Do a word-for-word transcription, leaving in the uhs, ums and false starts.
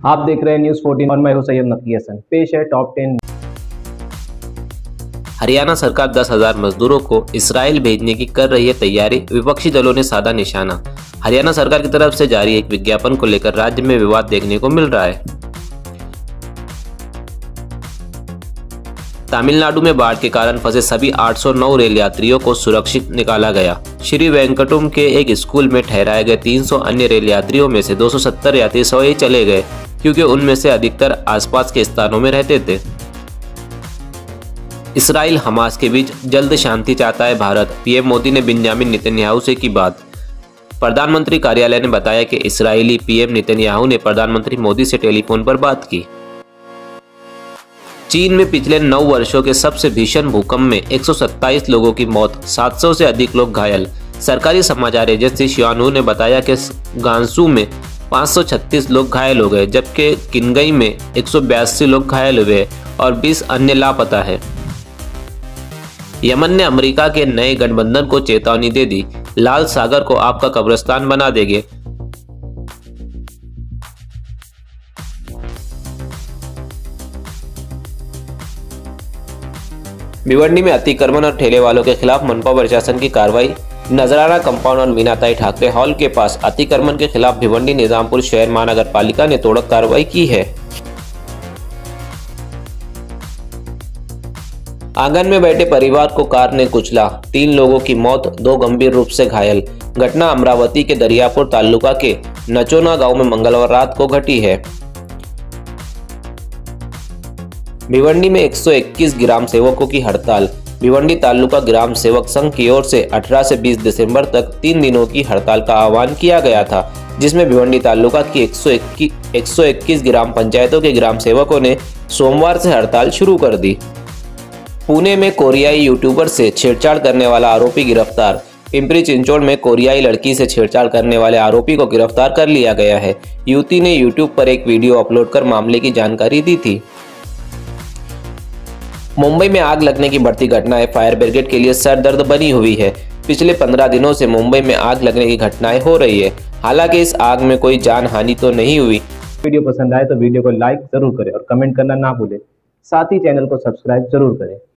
आप देख रहे हैं न्यूज़ फोर्टीन और मैं हूं सैयद नकी हसन। पेश है टॉप टेन। हरियाणा सरकार दस हज़ार मजदूरों को इसराइल भेजने की कर रही है तैयारी, विपक्षी दलों ने साधा निशाना। हरियाणा सरकार की तरफ से जारी एक विज्ञापन को लेकर राज्य में विवाद देखने को मिल रहा है। तमिलनाडु में बाढ़ के कारण फंसे सभी आठ सौ नौ रेल यात्रियों को सुरक्षित निकाला गया। श्री वेंकटम के एक स्कूल में ठहराए गए तीन सौ अन्य रेल यात्रियों में से दो सौ सत्तर यात्री स्वयं चले गए, क्योंकि उनमें से अधिकतर आसपास के स्थानों में रहते थे। इसराइल हमास के बीच जल्द शांति चाहता है भारत, पीएम मोदी ने बेंजामिन नेतन्याहू से की बात। प्रधानमंत्री कार्यालय ने बताया कि इस्राएली पीएम नेतन्याहू ने प्रधानमंत्री मोदी से टेलीफोन पर बात की। चीन में पिछले नौ वर्षों के सबसे भीषण भूकंप में एक सौ सत्ताईस लोगों की मौत, सात सौ से अधिक लोग घायल। सरकारी समाचार एजेंसी शियानू ने बताया कि गांसू में पाँच सौ छत्तीस लोग घायल हो गए, जबकि किनगई में एक सौ बयासी लोग घायल हुए और बीस अन्य लापता है। यमन ने अमेरिका के नए गठबंधन को चेतावनी दे दी, लाल सागर को आपका कब्रिस्तान बना देंगे। भिवंडी में अतिक्रमण और ठेले वालों के खिलाफ मनपा प्रशासन की कार्रवाई। नजराना कंपाउंड और मीनाताई ठाकरे हॉल के पास अतिक्रमण के खिलाफ भिवंडी निजामपुर शहर महानगर पालिका ने तोड़क कार्रवाई की है। आंगन में बैठे परिवार को कार ने कुचला, तीन लोगों की मौत, दो गंभीर रूप से घायल। घटना अमरावती के दरियापुर तालुका के नचोना गांव में मंगलवार रात को घटी है। भिवंडी में एक सौ इक्कीस ग्राम सेवकों की हड़ताल। भिवंडी तालुका ग्राम सेवक संघ की ओर से अठारह से बीस दिसंबर तक तीन दिनों की हड़ताल का आह्वान किया गया था, जिसमें भिवंडी तालुका की एक सौ इक्कीस ग्राम पंचायतों के ग्राम सेवकों ने सोमवार से हड़ताल शुरू कर दी। पुणे में कोरियाई यूट्यूबर से छेड़छाड़ करने वाला आरोपी गिरफ्तार। पिंपरी चिंचोड़ में कोरियाई लड़की से छेड़छाड़ करने वाले आरोपी को गिरफ्तार कर लिया गया है। युवती ने यूट्यूब पर एक वीडियो अपलोड कर मामले की जानकारी दी थी। मुंबई में आग लगने की बढ़ती घटनाएं फायर ब्रिगेड के लिए सरदर्द बनी हुई है। पिछले पंद्रह दिनों से मुंबई में आग लगने की घटनाएं हो रही है। हालांकि इस आग में कोई जान हानि तो नहीं हुई। वीडियो पसंद आए तो वीडियो को लाइक जरूर करें और कमेंट करना ना भूलें। साथ ही चैनल को सब्सक्राइब जरूर करें।